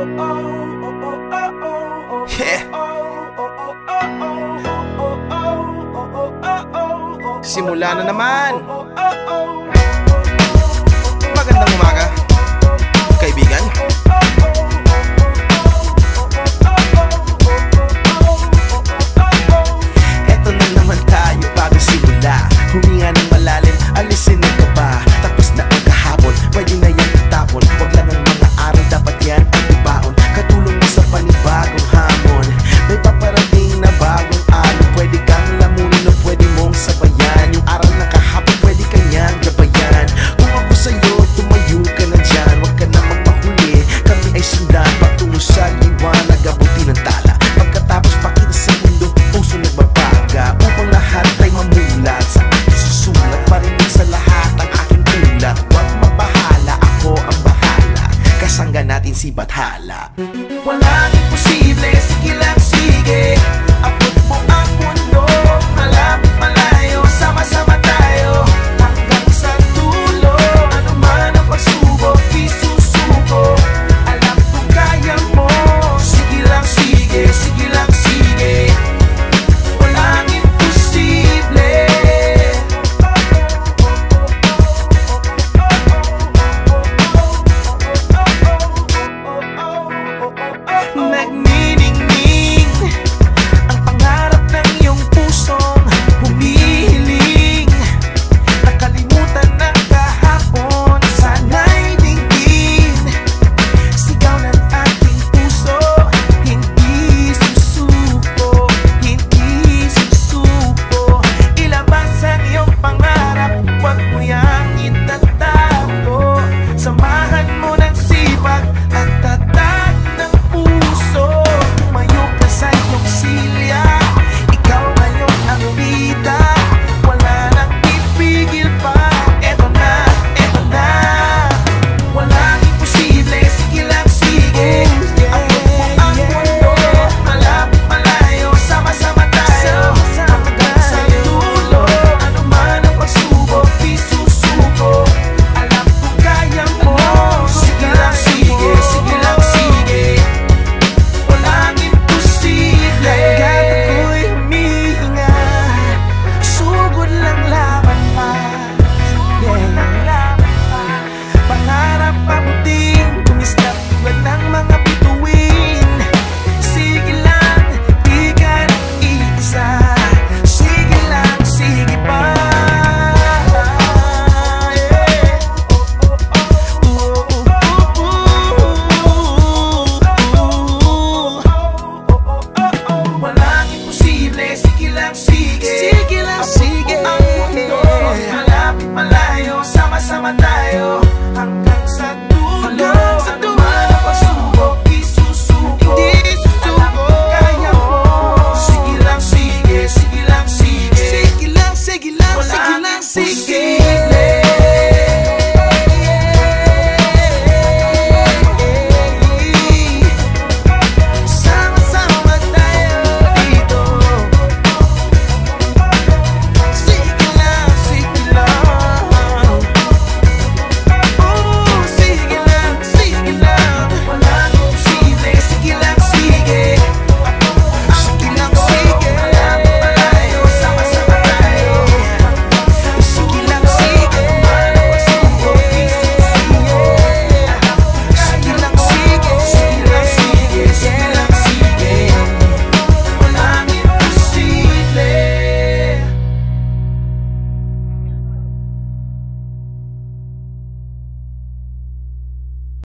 Yeah. Simula na naman. Magandang umaga, kaibigan. Eto na naman tayo bago simula. Huminga ng malalim, alisin ang kaba. Tapos na ang kahapon, pwede na yan itapon. Wag lang ang mga araw, dapat yan ang ibaon. Katulong mo sa panibagong hamon. May paparating na bagong alon. Pwede kang lamunin o pwede mong sabayan. Yung araw na kahapon, pwede kanyang gabayan. Kung ako sa'yo, tumayo ka na dyan. Wag ka na magpahuli, kami ay sundan patungo sa liwanag, abutin ng tala. Pagkatapos pakita sa mundo, puso nagbabaga. Upang lahat ay mamulat sa aking susulat. Marinig sa lahat ang aking ulat. Huwag mabahala, ako ang bahala. Kasangga natin si Bathala. Walang imposible, sige lang sige.